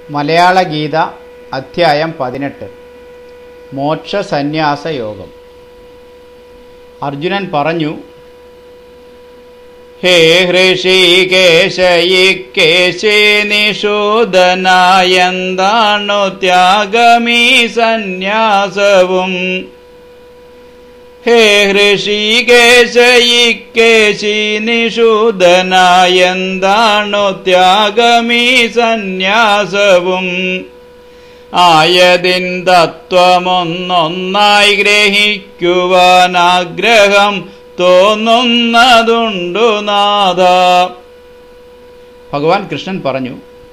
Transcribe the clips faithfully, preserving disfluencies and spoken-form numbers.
മലയാള ഗീത അധ്യായം പതിനെട്ട്. മോക്ഷ സന്യാസ യോഗം. അർജുനൻ പറഞ്ഞു, ഹേ ഹൃഷികേശയിക്കേശേ നിഷൂദനായെന്താണു ത്യാഗമീ സന്യാസവും. ഹേ ഹൃഷികേശയിക്കേശി നിഷൂദനായെന്താണു ത്യാഗമീ സന്യാസവും. ആയതിൻ തത്വമൊന്നൊന്നായി ഗ്രഹിക്കുവാനാഗ്രഹം തോന്നുന്നതുണ്ടു നാഥ. ഭഗവാൻ കൃഷ്ണൻ പറഞ്ഞു,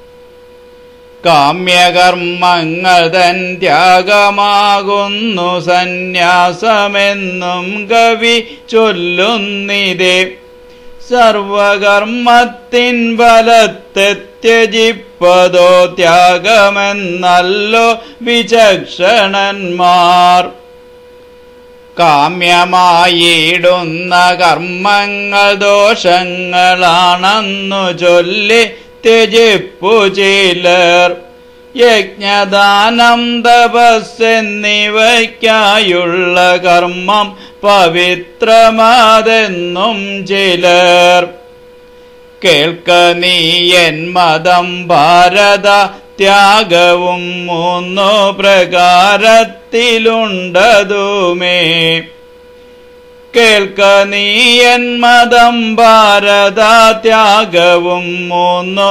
കാമ്യകർമ്മങ്ങൾ തൻ ത്യാഗമാകുന്നു സന്യാസമെന്നും കവി ചൊല്ലുന്നിതേ. സർവകർമ്മത്തിൻ ഫലത്തെ ത്യജിപ്പതോ ത്യാഗമെന്നല്ലോ വിചക്ഷണന്മാർ. കാമ്യമായിടുന്ന കർമ്മങ്ങൾ ദോഷങ്ങളാണെന്നു ചൊല്ലി ത്യജിപ്പു ചിലർ. യജ്ഞദാനം തപസ്സെന്നിവയ്ക്കായുള്ള കർമ്മം പവിത്രമാതെന്നും ചിലർ. കേൾക്ക നീയൻ മതം ഭാരത, ത്യാഗവും മൂന്നു പ്രകാരത്തിലുണ്ടതുമേ. കേൾക്ക നീയൻ മതം ഭാരത, ത്യാഗവും മൂന്നു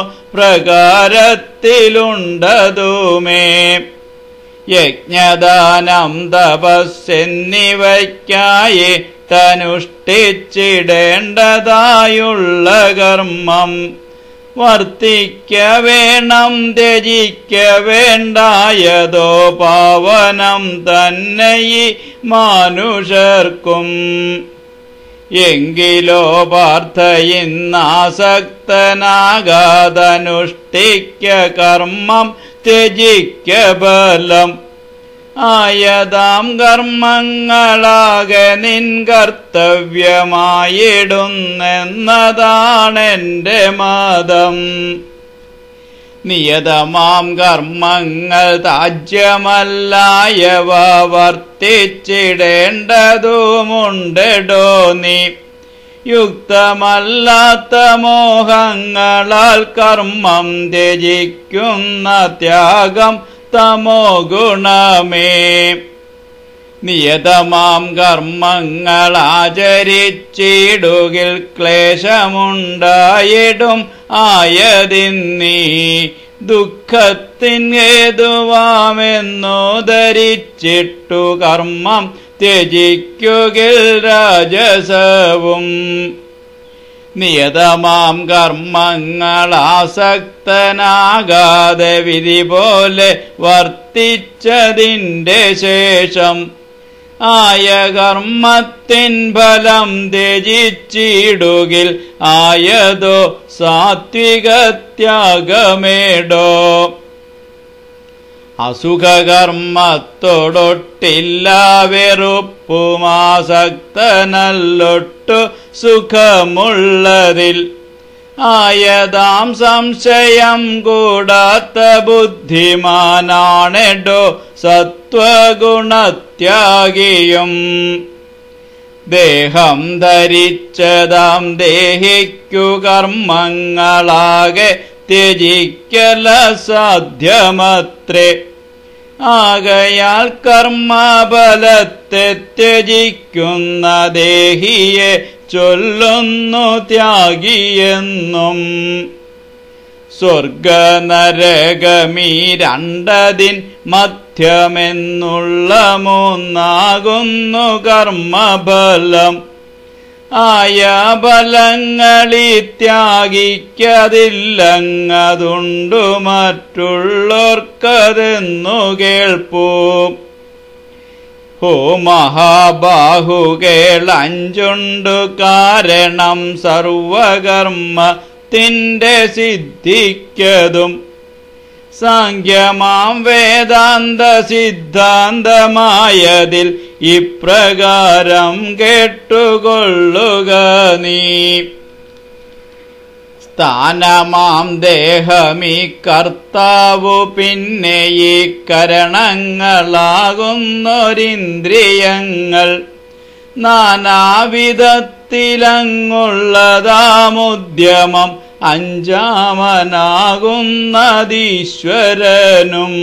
പ്രകാരത്തിലുണ്ടതുമേ. യജ്ഞദാനം തപസ്സെന്നിവയ്ക്കായി തനുഷ്ഠിച്ചിടേണ്ടതായുള്ള കർമ്മം വർത്തിക്ക വേണം, ത്യജിക്ക വേണ്ടായതോ പാവനം തന്നെ ഈ മാനുഷർക്കും. എങ്കിലോ പാർത്ഥ ഇന്നാസക്തനാകാതനുഷ്ഠിക്ക കർമ്മം, ത്യജിക്ക ബലം. ആയതാം കർമ്മങ്ങളാകെ നിൻ കർത്തവ്യമായിടുന്നെന്നതാണെന്റെ മതം. നിയതമാം കർമ്മങ്ങൾ താജ്യമല്ലായവ വർത്തിച്ചിടേണ്ടതുമുണ്ടെടോ നീ. യുക്തമല്ലാത്ത മോഹങ്ങളാൽ കർമ്മം ത്യജിക്കുന്ന ത്യാഗം തമോ ഗുണമേ. നിയതമാം കർമ്മങ്ങൾ ആചരിച്ചിടുകിൽ ക്ലേശമുണ്ടായിടും ആയതിന്നീ. ദുഃഖത്തിൻ ഹേതുവാമെന്നു ധരിച്ചിട്ടു കർമ്മം ത്യജിക്കുകിൽ രാജസവും. നിയതമാം കർമ്മങ്ങൾ ആസക്തനാകാതെ വിധി പോലെ വർത്തിച്ചതിൻ്റെ ശേഷം ആയ കർമ്മത്തിൻ ഫലം ത്യജിച്ചിടുകിൽ ആയതോ സാത്വിക ത്യാഗമേടോ. അസുഖകർമ്മത്തോടൊട്ടില്ല വെറുപ്പുമാസക്തനല്ലൊട്ടു സുഖമുള്ളതിൽ. ആയതാം സംശയം കൂടാത്ത ബുദ്ധിമാനാണെടോ സത്വഗുണത്യാഗിയും. ദേഹം ധരിച്ചതാം ദേഹിക്കു കർമ്മങ്ങളാകെ ത്യജിക്കല സാധ്യമത്രേ. ആകയാൽ കർമ്മഫലത്തെ ത്യജിക്കുന്ന ദേഹിയെ ചൊല്ലുന്നു ത്യാഗിയെന്നും. സ്വർഗനരകമീ രണ്ടതിൻ മധ്യമെന്നുള്ള മൂന്നാകുന്നു കർമ്മഫലം. ആയ ഫലങ്ങളി ത്യാഗിക്കതില്ലങ്ങതുണ്ടു മറ്റുള്ളോർക്കതെന്നു കേൾപ്പൂ. ഹോ മഹാബാഹുകേളഞ്ചുണ്ടു കാരണം സർവകർമ്മത്തിൻ്റെ സിദ്ധിക്കതും. സാഖ്യമാം വേദാന്ത സിദ്ധാന്തമായതിൽ ഇപ്രകാരം കേട്ടുകൊള്ളുക നീ. സ്ഥാനമാം ദേഹമീ കർത്താവു പിന്നെ ഈ കരണങ്ങളാകുന്നൊരിന്ദ്രിയങ്ങൾ നാനാവിധത്തിലങ്ങുള്ളതാമുദ്യമം അഞ്ചാമനാകുന്നതീശ്വരനും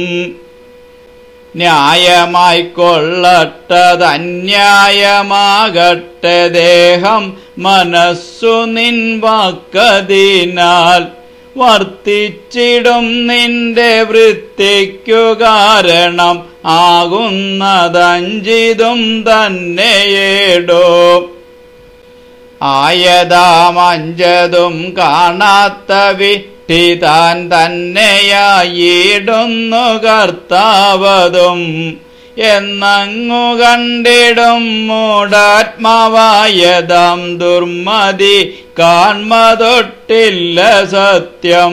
ന്യായമായി കൊള്ളട്ടതന്യായമാകട്ടെ ദേഹം മനസ്സു നിൻ വാക്കതിനാൽ വർത്തിച്ചിടും നിന്റെ വൃത്തിക്കു കാരണം ആകുന്നതഞ്ചിതും തന്നെയേടോ ആയതാമഞ്ചതും കാണാത്ത വിട്ടിതാൻ തന്നെയായിടുന്നു കർത്താവതും എന്നങ്ങു കണ്ടിടും മൂഢാത്മാവായതാം ദുർമതി കാൺമതൊട്ടില്ല സത്യം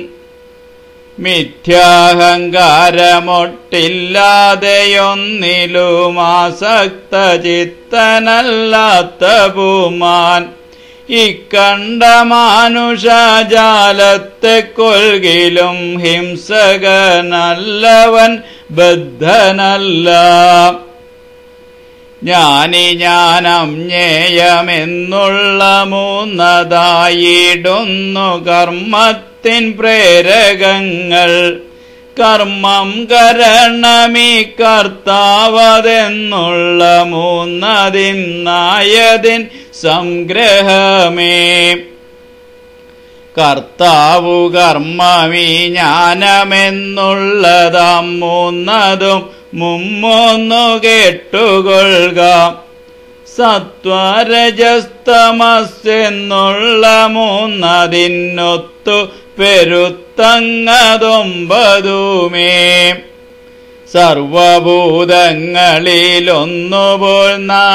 മിഥ്യാഹങ്കാരമൊട്ടില്ലാതെയൊന്നിലുമാസക്ത ചിത്തനല്ലാത്ത ഭൂമാൻ ഇക്കണ്ട മാനുഷജാലത്തെ കൊൽകിലും ഹിംസകനല്ലവൻ ബദ്ധനല്ല ജ്ഞാനി ജ്ഞാനം ജ്ഞേയമെന്നുള്ള മൂന്നതായിടുന്നു കർമ്മത്തിൻ പ്രേരകങ്ങൾ കർമ്മം കരണമീ കർത്താവതെന്നുള്ള മൂന്നതിൻ നായതിൻ സംഗ്രഹമേ കർത്താവു കർമ്മമീ ജ്ഞാനമെന്നുള്ളതാം മൂന്നതും മുമ്മൂന്നു കേട്ടുകൊള്ളുക സത്വരജസ്തമസ്സെന്നുള്ള മൂന്നതിനൊത്തു പെരുത്തങ്ങതൊമ്പതുമേ സർവഭൂതങ്ങളിലൊന്നുപോൽ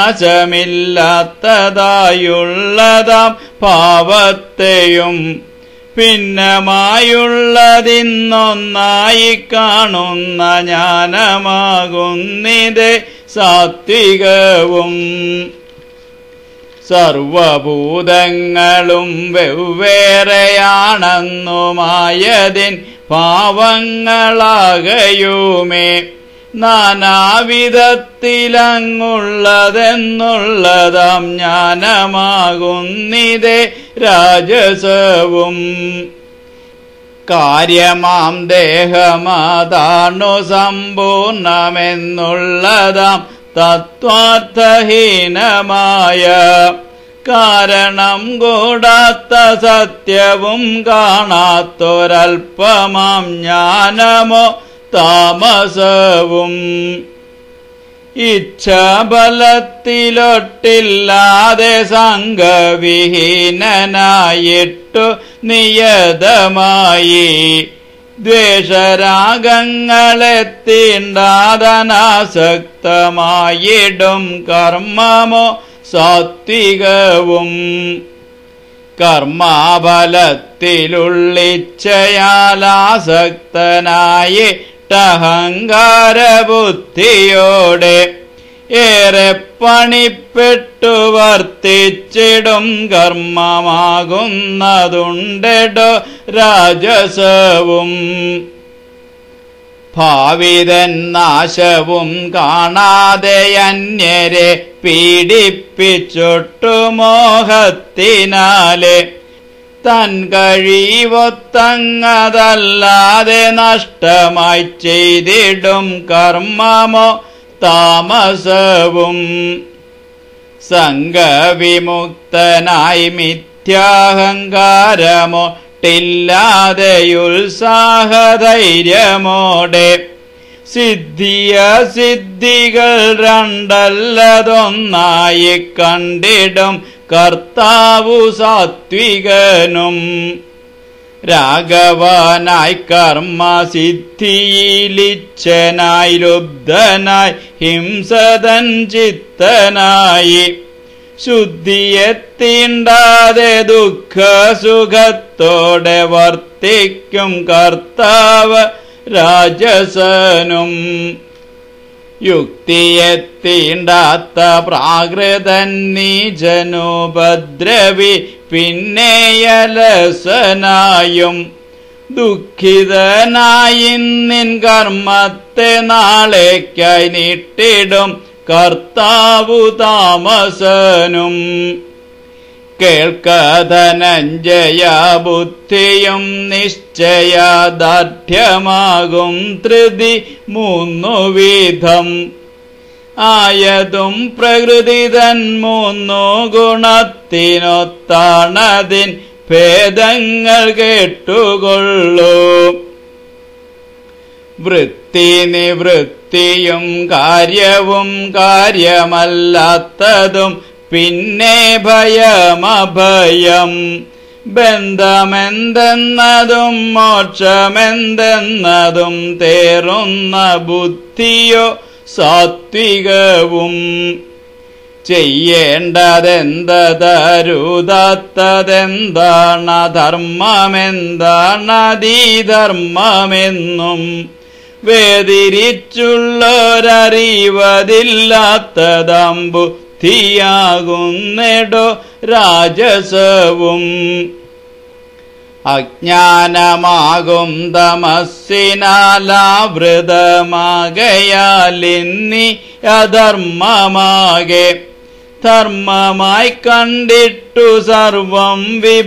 നാശമില്ലാത്തതായുള്ളതാം പാവത്തെയും ഭിന്നമായുള്ളതിന്നൊന്നായി കാണുന്ന ജ്ഞാനമാകുന്നിതേ സാത്വികവും സർവഭൂതങ്ങളും വെവ്വേറെയാണെന്നുമായതിൻ ഭാവങ്ങളാകയുമേ നാനാവിധത്തിലങ്ങുള്ളതെന്നുള്ളതാം ജ്ഞാനമാകുന്നിതേ രാജസവും കാര്യമാം ദേഹമതാണു സമ്പൂർണമെന്നുള്ളതാം തത്വാർത്ഥഹീനമായ കാരണം കൂടാത്ത സത്യവും കാണാത്തൊരൽപമാം ജ്ഞാനമോ താമസവും ഇച്ഛാബലത്തിലൊട്ടില്ലാതെ സംഘവിഹീനനായിട്ടു നിയതമായി ദ്വേഷരാഗങ്ങളെ തീണ്ടാതനാസക്തമായിടും കർമ്മമോ സാത്വികവും കർമാഫലത്തിലുള്ളിച്ഛയാലാസക്തനായിട്ടഹങ്കാരബുദ്ധിയോടെ ഏറെ പണിപ്പെട്ടു വർത്തിച്ചിടും കർമ്മമാകുന്നതുണ്ടെടോ രാജസവും ഭാവിതൻ നാശവും കാണാതെ അന്യരെ പീഡിപ്പിച്ചൊട്ടു മോഹത്തിനാലെ തൻ കഴിവൊത്തങ്ങതല്ലാതെ നഷ്ടമായി ചെയ്തിടും കർമ്മമോ താമസവും സംഘവിമുക്തനായി മിഥ്യാഹങ്കാരമോ ില്ലാതെയുത്സാഹധൈര്യമോടെ സിദ്ധിയ സിദ്ധികൾ രണ്ടല്ലതൊന്നായി കണ്ടിടും കർത്താവു സാത്വികനും രാഘവനായി കർമ്മസിദ്ധിയിലിച്ഛനായി ലുബ്ധനായി ഹിംസതൻ ചിത്തനായി ശുദ്ധിയെ തീണ്ടാതെ ദുഃഖസുഖത്തോടെ വർത്തിക്കും കർത്താവ് രാജസനും യുക്തിയെ തീണ്ടാത്ത പ്രാകൃതൻ നീചനുപദ്രവി പിന്നെയലസനായും ദുഃഖിതനായി നിൻ കർമ്മത്തെ നാളേക്കായി നീട്ടിടും കർത്താവു താമസനും. കേൾക്ക ധനഞ്ജയ, ബുദ്ധിയും നിശ്ചയദാർഢ്യമാകും ധൃതി മൂന്നു വിധം. ആയതും പ്രകൃതിതൻ മൂന്നു ഗുണത്തിനൊത്താണതിൻ ഭേദങ്ങൾ കേട്ടുകൊള്ളൂ. വൃത്തി നിവൃത്തിയും കാര്യവും കാര്യമല്ലാത്തതും പിന്നെ ഭയമഭയം. ബന്ധമെന്തെന്നതും മോക്ഷമെന്തെന്നതും തേറുന്ന ബുദ്ധിയോ സാത്വികവും. ചെയ്യേണ്ടതെന്തതരുതാത്തതെന്താണ് ധർമ്മമെന്താണതീധർമ്മമെന്നും വേദിരിച്ചുള്ളൊരറിവതില്ലാത്തതാം ബുദ്ധിയാകുന്നെടോ രാജസവും. അജ്ഞാനമാകും തമസ്സിനാലാവൃതമാകയാലിന്നി അധർമ്മമാകെ ധർമ്മമായി കണ്ടിട്ടു സർവം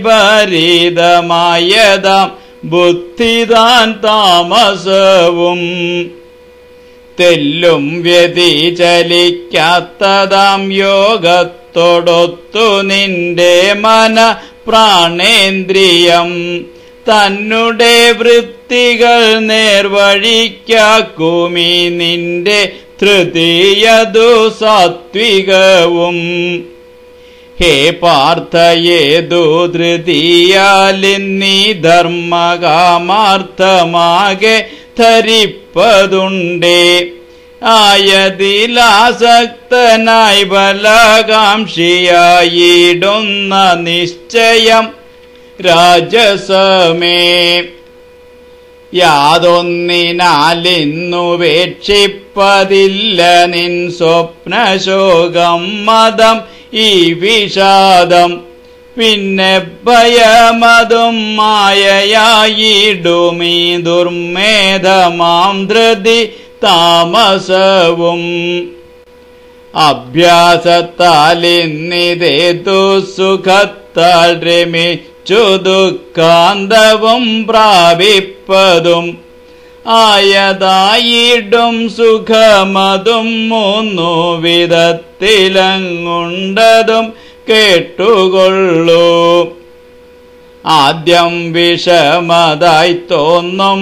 വിപരീതമായതാം ബുദ്ധിതാൻ താമസവും. തെല്ലും വ്യതിചലിക്കാത്തതാം യോഗത്തോടൊത്തു നിന്റെ മന പ്രാണേന്ദ്രിയം തന്നുടെ വൃത്തികൾ നേർവഴിക്കാക്കുമീ നിന്റെ തൃതീയതു സാത്വികവും. ഹേ പാർത്ഥയേതു ധൃതിയാലിന്നീ ധർമ്മകാമാർത്ഥമാകെ ധരിപ്പതുണ്ടേ. ആയതിലാസക്തനായി ബലകാംക്ഷിയായിടുന്ന നിശ്ചയം രാജസമേ. യാതൊന്നിനാലിന്നുപേക്ഷിപ്പതില്ല നിൻ സ്വപ്നശോകം മതം ഈ വിഷാദം. പിന്നെ ഭയമതും മായയായിടുമീ ദുർമേധമാം ധൃതി താമസവും. അഭ്യാസത്താലിന്നിതേതു സുഖത്താൽ രമിച്ചു ദുഃഖാന്തവും പ്രാപിപ്പതും ആയതായിടും സുഖമതും മൂന്നു വിധത്തിലങ്ങുണ്ടതും കേട്ടുകൊള്ളൂ. ആദ്യം വിഷമതായി തോന്നും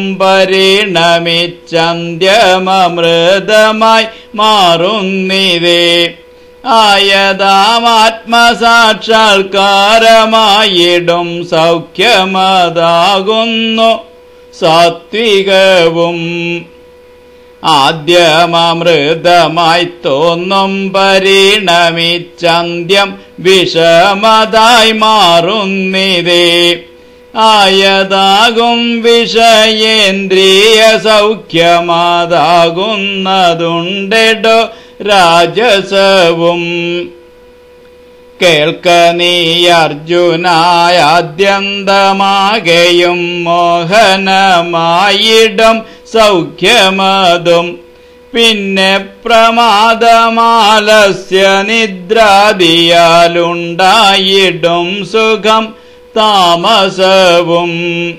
പരിണമിച്ചന്ത്യമമൃതമായി മാറുന്നിതേ. ആയതാമാത്മസാക്ഷാത്കാരമായിടും സൗഖ്യമതാകുന്നു സാത്വികവും. ആദ്യമമൃതമായി തോന്നും പരിണമിച്ചന്ത്യം വിഷമതായി മാറുന്നിതേ. ആയതാകും വിഷയേന്ദ്രിയ സൗഖ്യമതാകുന്നതുണ്ടെടോ രാജസവും. കേൾക്ക നീ അർജുനായാദ്യന്തമാകെയും മോഹനമായിടും സൗഖ്യമതും പിന്നെ പ്രമാദമാലസ്യ നിദ്രാദിയാലുണ്ടായിടും സുഖം താമസവും.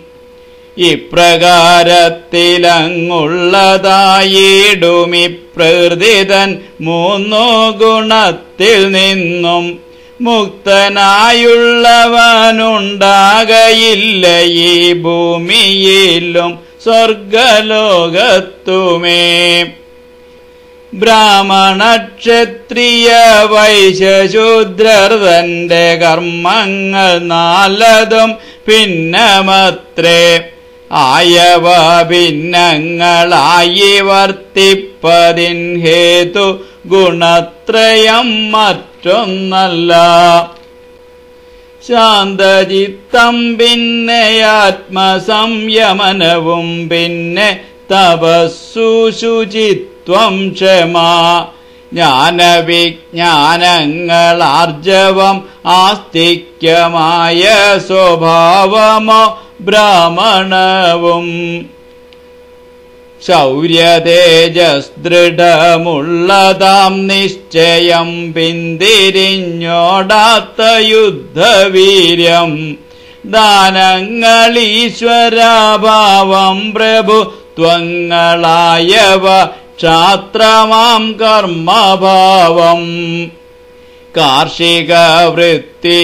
ഇപ്രകാരത്തിലങ്ങുള്ളതായിടുമി പ്രകൃതിതൻ മൂന്നു ഗുണത്തിൽ നിന്നും മുക്തനായുള്ളവനുണ്ടാകയില്ല ഈ ഭൂമിയിലും സ്വർഗലോകത്തുമേ. ബ്രാഹ്മണ ക്ഷത്രിയ വൈശ്യശൂദ്രർ തന്റെ കർമ്മങ്ങൾ നാലതും ഭിന്നമത്രേ. ആയവ ഭിന്നങ്ങളായി വർത്തിപ്പതിൻ ഹേതു ഗുണത്രയം മറ്റൊന്നല്ല. ശാന്തചിത്തം പിന്നെ ആത്മസംയമനവും പിന്നെ തപസ്സു ശുചിത്വം ക്ഷമ ജ്ഞാനവിജ്ഞാനങ്ങളാർജവം ആസ്തിക്യമായ സ്വഭാവമോ ബ്രാഹ്മണവും ശൗര്യതേജസ്ദൃഢമുള്ളതാം നിശ്ചയം പിന്തിരിഞ്ഞോടാത്ത യുദ്ധവീര്യം ദാനങ്ങളീശ്വരഭാവം പ്രഭുത്വങ്ങളായവ ക്ഷാത്രമാം കർമ്മഭാവം കാർഷിക വൃത്തി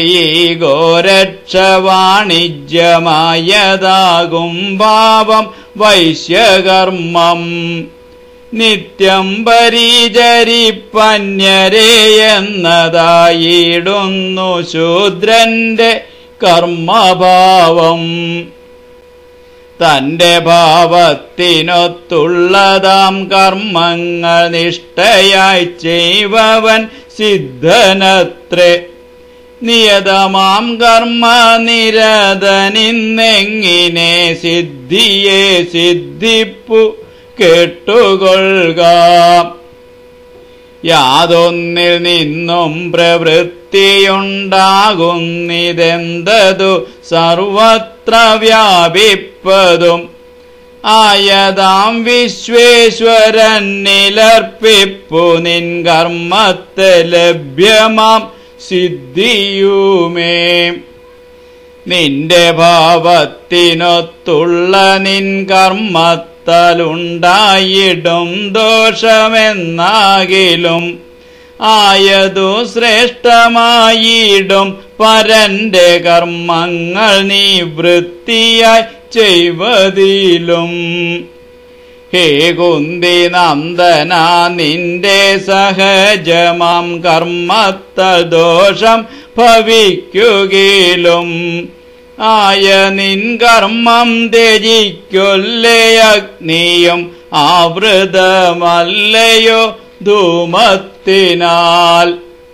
ഗോരക്ഷവാണിജ്യമായതാകും ഭാവം വൈശ്യകർമ്മം നിത്യം പരിചരിപ്പന്യരേ എന്നതായിടുന്നു ശൂദ്രന്റെ കർമ്മഭാവം തന്റെ ഭാവത്തിനൊത്തുള്ളതാം കർമ്മങ്ങൾ നിഷ്ഠയായി ചെയ്വവൻ സിദ്ധനത്രേ നിയതമാം കർമ്മ നിരതനിന്നെങ്ങിനെ സിദ്ധിയെ സിദ്ധിപ്പു കേട്ടുകൊള്ളുക യാതൊന്നിൽ നിന്നും പ്രവൃത്തിയുണ്ടാകുന്നിതെന്തതു സർവത്ര വ്യാപിപ്പതും ആയതാം വിശ്വേശ്വരനിലർപ്പിപ്പു നിൻ കർമ്മത്തെ ലഭ്യമാം സിദ്ധിയുമേ നിന്റെ ഭാവത്തിനൊത്തുള്ള നിൻ കർമ്മത്താലുണ്ടായിടും ദോഷമെന്നാകിലും ആയതു ശ്രേഷ്ഠമായിടും പരന്റെ കർമ്മങ്ങൾ നീ വൃത്തിയായി ചെയ്വതിലും ഹേ കുന്തി നന്ദന നിന്റെ സഹജമാം കർമ്മത്താൽ ദോഷം ഭവിക്കുകയിലും ആയ നിൻ കർമ്മം ത്യജിക്കൊല്ലേ അഗ്നിയും ആവൃതമല്ലയോ ധൂമത്തിനാൽ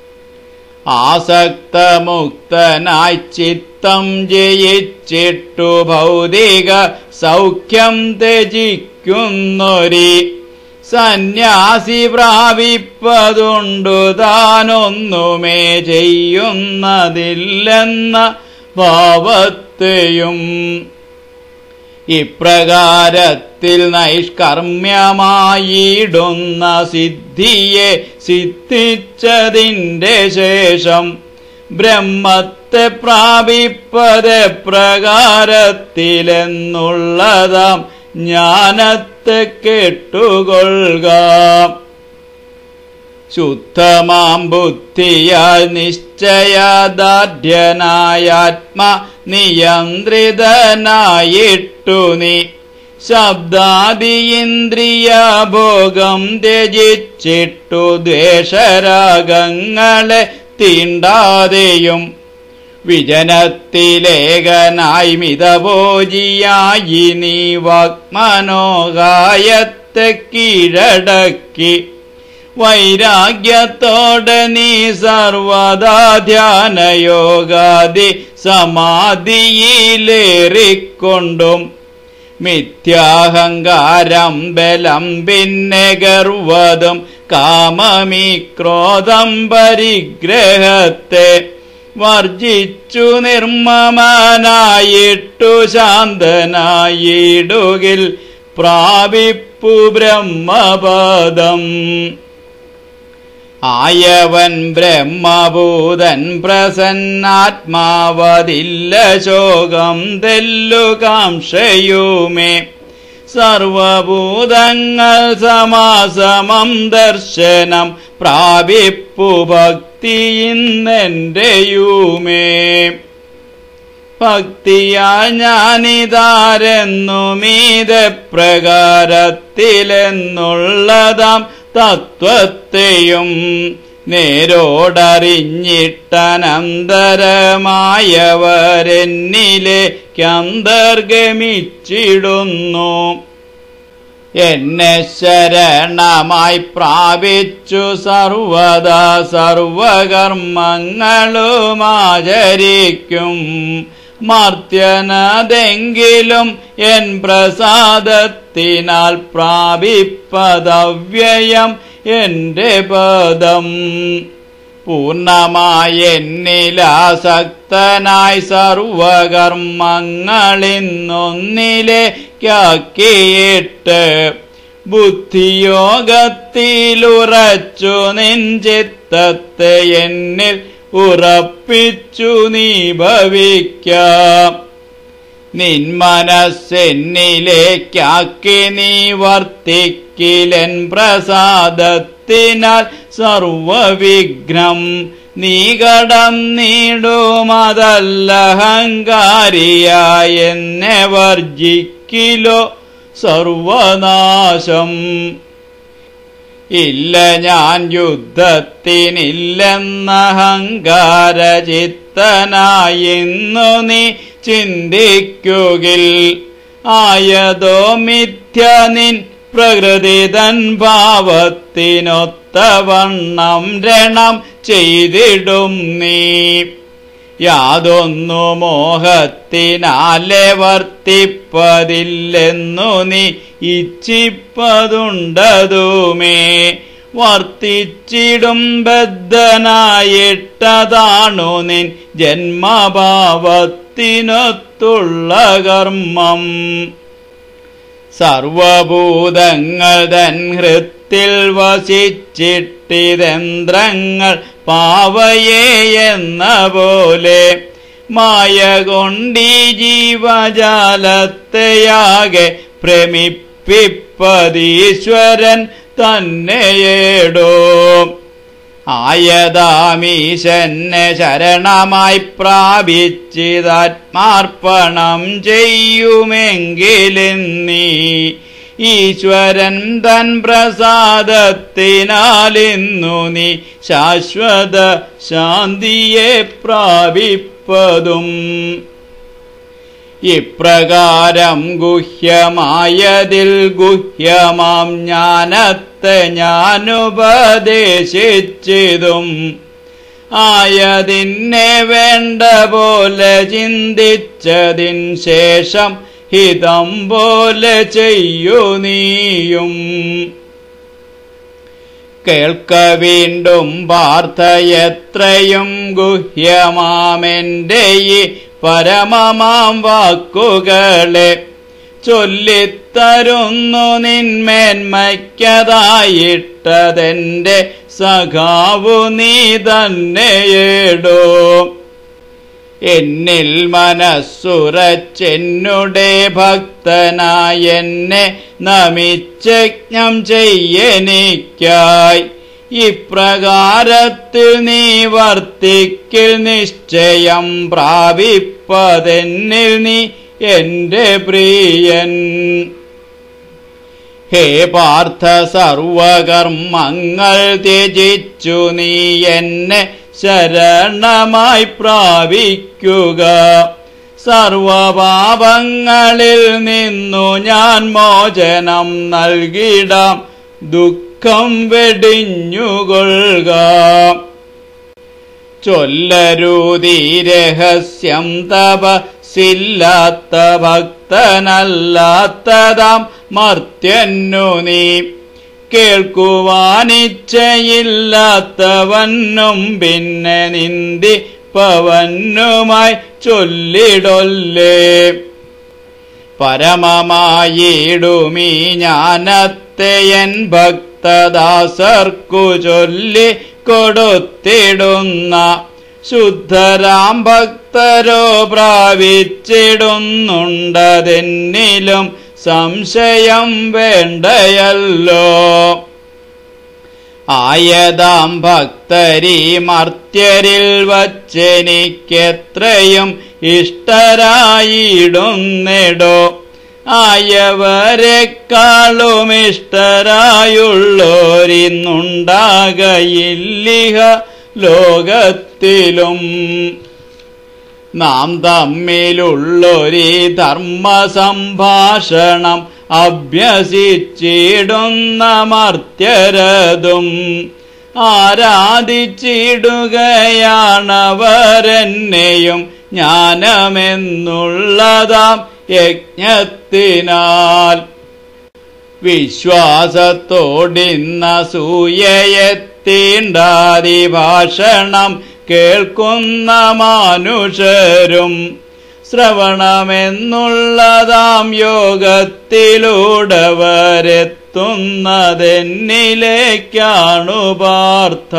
ആസക്തമുക്തനായി ചിത്തം ജയിച്ചിട്ടു ഭൗതിക സൗഖ്യം ത്യജിക്കുന്നൊരി സന്യാസി പ്രാപിപ്പതുണ്ടു താനൊന്നുമേ ചെയ്യുന്നതില്ലെന്ന ഭാവത്തെയും ഇപ്രകാരത്തിൽ നൈഷ്കർമ്മ്യമായിടുന്ന സിദ്ധിയെ സിദ്ധിച്ചതിൻ്റെ ശേഷം ബ്രഹ്മത്തെ പ്രാപിപ്പത് പ്രകാരത്തിലെന്നുള്ളതാം ജ്ഞാനത്തെ കേട്ടുകൊള്ളുക ശുദ്ധമാം ബുദ്ധിയാൽ നിശ്ചയദാർഢ്യനായാത്മ നിയന്ത്രിതനായിട്ടു നീ ശബ്ദാദിയിന്ദ്രിയ ഭോഗം ത്യജിച്ചിട്ടു ദ്വേഷരാഗങ്ങളെ തീണ്ടാതെയും വിജനത്തിലേകനായി മിതഭോജിയായി നീ വാക്മനോകായത്തെ കീഴടക്കി വൈരാഗ്യത്തോടെ നീ സർവദാ ധ്യാനയോഗാദി സമാധിയിലേറിക്കൊണ്ടും മിഥ്യാഹങ്കാരം ബലം പിന്നെ ഗർവ്വതും കാമമീ ക്രോധം പരിഗ്രഹത്തെ വർജിച്ചു നിർമ്മമനായിട്ടു ശാന്തനായിടുകിൽ പ്രാപിപ്പു ബ്രഹ്മപദം ആയവൻ ബ്രഹ്മഭൂതൻ പ്രസന്നാത്മാവതില്ല ശോകം തെല്ലു കാംക്ഷയുമേ സർവഭൂതങ്ങൾ സമാസമം ദർശനം പ്രാപിപ്പു ഭക്തിയിന്നെൻ്റെയുമേ ഭക്തിയാൽ ഞാനിതാരെന്നുമീതെ പ്രകാരത്തിലെന്നുള്ളതാം തത്വത്തെയും നേരോടറിഞ്ഞിട്ടനന്തരമായവരെന്നിലേക്കന്തർഗമിച്ചിടുന്നു എന്നെ ശരണമായി പ്രാപിച്ചു സർവദാ സർവകർമ്മങ്ങളുമാചരിക്കും മർത്യനതെങ്കിലും എൻ പ്രസാദത്തിനാൽ പ്രാപിപ്പതവ്യയം എൻ്റെ പദം. പൂർണ്ണമായി എന്നിലാസക്തനായി സർവകർമ്മങ്ങളിന്നൊന്നിലേക്കാക്കിയിട്ട് ബുദ്ധിയോഗത്തിലുറച്ചു നിൻ ചിത്തത്തെ എന്നിൽ ഉറപ്പിച്ചു നീ ഭവിക്കാം. നിൻ മനസ്സെന്നിലേക്കാക്കി നീ വർത്തിക്കിലെൻ പ്രസാദത്തിനാൽ സർവവിഘ്നം നീ കടന്നിടുമതല്ലഹങ്കാരിയായ എന്നെ വർജിക്കിലോ സർവനാശം. ഇല്ല ഞാൻ യുദ്ധത്തിനില്ലെന്നഹങ്കാരചിത്തനായിന്നു നീ ചിന്തിക്കുകിൽ ആയതോ മിഥ്യ നിൻ പ്രകൃതി തൻ ഭാവത്തിനൊത്തവണ്ണം രണം ചെയ്തിടും നീ. യാതൊന്നു മോഹത്തിനാലെ വർത്തിപ്പതില്ലെന്നു നീ ഇച്ഛിപ്പതുണ്ടതുമേ. വർത്തിച്ചിടും ബദ്ധനായിട്ടതാണു നിൻ ജന്മഭാവത്തിനൊത്തുള്ള കർമ്മം. സർവഭൂതങ്ങൾ തൻ ഹൃത്തിൽ വസിച്ചിട്ടിതന്ത്രങ്ങൾ പാവയേ എന്ന പോലെ മായ കൊണ്ടീ ജീവജാലത്തെയാകെ പ്രമിപ്പിപ്പതീശ്വരൻ തന്നെയേടോ. ആയതാമീശന്നെ ശരണമായി പ്രാപിച്ചിതാത്മാർപ്പണം ചെയ്യുമെങ്കിലിന്നീ ഈശ്വരൻ തൻ പ്രസാദത്തിനാലിന്നു നീ ശാശ്വത ശാന്തിയെ പ്രാപിപ്പതും. ഇപ്രകാരം ഗുഹ്യമായതിൽ ഗുഹ്യമാം ജ്ഞാനത്തെ ഞാനുപദേശിച്ചിതും ആയതിന്നെ വേണ്ട പോലെ ചിന്തിച്ചതിൻ ശേഷം ഹിതം പോലെ ചെയ്യൂ നീയും. കേൾക്ക വീണ്ടും പാർത്ഥ എത്രയും ഗുഹ്യമാമെൻ്റെ ഈ പരമമാം വാക്കുകളെ ചൊല്ലിത്തരുന്നു നിന്മേന്മയ്ക്കതായിട്ടതെൻ്റെ സഖാവു നീ തന്നെയേടോ. എന്നിൽ മനസ്സുറച്ചെന്നുടെ ഭക്തനായ എന്നെ നമിച്ചജ്ഞം ചെയ്യനിക്കായി ഇപ്രകാരത്തിൽ നീ വർത്തിക്കിൽ നിശ്ചയം പ്രാപിപ്പതെന്നിൽ നീ എൻ്റെ പ്രിയൻ. ഹേ പാർത്ഥ സർവകർമ്മങ്ങൾ ത്യജിച്ചു നീ എന്നെ ശരണമായി പ്രാപിക്കുക. സർവപാപങ്ങളിൽ നിന്നു ഞാൻ മോചനം നൽകിടാം ദുഃഖം വെടിഞ്ഞുകൊള്ളുക. ചൊല്ലരുതീ രഹസ്യം തപസ്സില്ലാത്ത ഭക്തനല്ലാത്തതാം മർത്യന്നു നീ കേൾക്കുവാനിച്ഛയില്ലാത്തവനും പിന്നെ നിന്ദിപ്പവനുമായി ചൊല്ലിടൊല്ലേ. പരമമായിടുമീ ജ്ഞാനത്തെ എൻ ഭക്തദാസർക്കു ചൊല്ലി കൊടുത്തിടുന്ന ശുദ്ധരാം ഭക്തരോ പ്രാപിച്ചിടുന്നുണ്ടതെന്നിലും സംശയം വേണ്ടയല്ലോ. ആയതാം ഭക്തരീ മർത്യരിൽ വച്ചെനിക്കെത്രയും ഇഷ്ടരായിടുന്നിടോ. ആയവരെക്കാളും ഇഷ്ടരായുള്ളോരിന്നുണ്ടാകയില്ലിഹ ലോകത്തിലും. നാം തമ്മിലുള്ളൊരീ ധർമ്മസംഭാഷണം അഭ്യസിച്ചിടുന്ന മർത്യരതും ആരാധിച്ചിടുകയാണവരെന്നെയും ജ്ഞാനമെന്നുള്ളതാം യജ്ഞത്തിനാൽ. വിശ്വാസത്തോടിന്നസൂയയെത്തീണ്ടാതി ഭാഷണം കേൾക്കുന്ന മാനുഷരും ശ്രവണമെന്നുള്ളതാം യോഗത്തിലൂടെ വരെത്തുന്നതെന്നിലേക്കാണു പാർത്ഥ.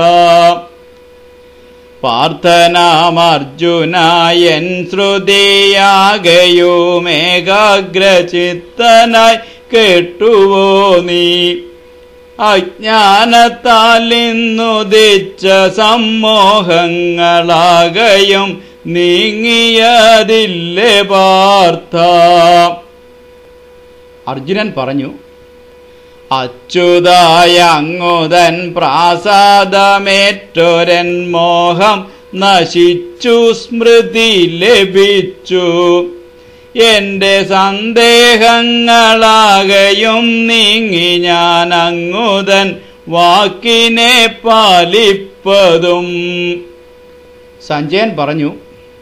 പാർത്ഥനാമർജുനായൻ ശ്രുതിയാകയുമേകാഗ്രചിത്തനായി കേട്ടുവോ നീ? അജ്ഞാനത്താൽ ഇന്നുദിച്ച സമ്മോഹങ്ങളാകയും നീങ്ങിയതില്ലേ പാർത്ഥ? അർജുനൻ പറഞ്ഞു, അച്യുതായ അങ്ങുതൻ പ്രാസാദമേറ്റൊരൻ മോഹം നശിച്ചു, സ്മൃതി ലഭിച്ചു. എന്റെ സന്ദേഹങ്ങളാകയും നീങ്ങി, ഞാൻ അങ്ങുതൻ വാക്കിനെ പാലിപ്പതും. സഞ്ജയൻ പറഞ്ഞു,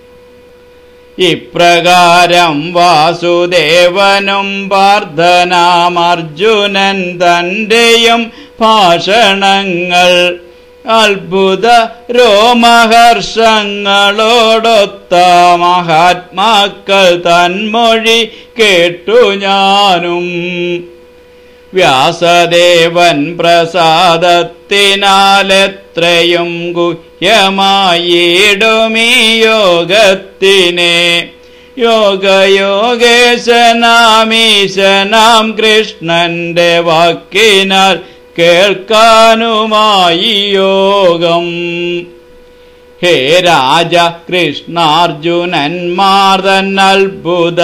ഇപ്രകാരം വാസുദേവനും പാർത്ഥനാമർജുനൻ തന്റെയും ഭാഷണങ്ങൾ അത്ഭുത രോമഹർഷങ്ങളോടൊത്ത മഹാത്മാക്കൾ തന്മൊഴി കേട്ടു ഞാനും. വ്യാസദേവൻ പ്രസാദത്തിനാലെത്രയും ഗുഹ്യമായിടുമീ യോഗത്തിനെ. യോഗയോഗേശനാമീശനാം കൃഷ്ണന്റെ വാക്കിനാൽ കേൾക്കാനുമായി യോഗം. ഹേ രാജ കൃഷ്ണാർജുനന്മാർ തന്നത്ഭുത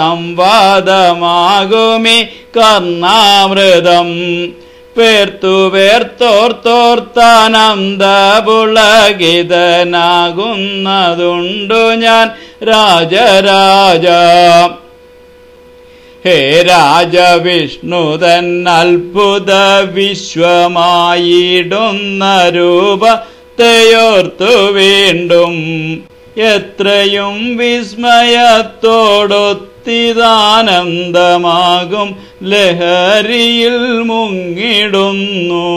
സംവാദമാകുമി കർണാമൃതം. പേർത്തു പേർത്തോർത്തോർത്താനന്ദപുളകിതനാകുന്നതുണ്ടു ഞാൻ രാജരാജ. ഹേ രാജവിഷ്ണുതൻ അത്ഭുത വിശ്വമായിടുന്ന രൂപത്തെയോർത്തു വീണ്ടും എത്രയും വിസ്മയത്തോടൊത്തിതാനന്ദമാകും ലഹരിയിൽ മുങ്ങിടുന്നു.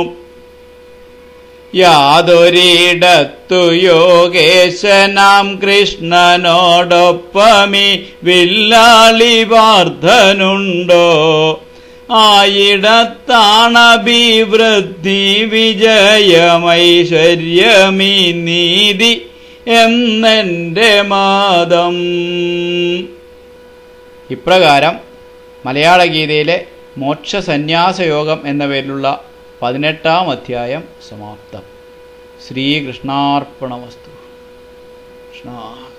യാതൊരിടത്തു യോഗേശനാം കൃഷ്ണനോടൊപ്പമീ വില്ലാളി പാർത്ഥനുണ്ടോ? ആയിടത്താണഭിവൃദ്ധി വിജയമൈശ്വര്യമീ നീതി എന്നെൻ്റെ മാതം. ഇപ്രകാരം മലയാള ഗീതയിലെ മോക്ഷസന്യാസയോഗം എന്ന പേരിലുള്ള പതിനെട്ടാം അധ്യായം സമാപ്തം. ശ്രീകൃഷ്ണാർപ്പണമസ്തു. കൃഷ്ണ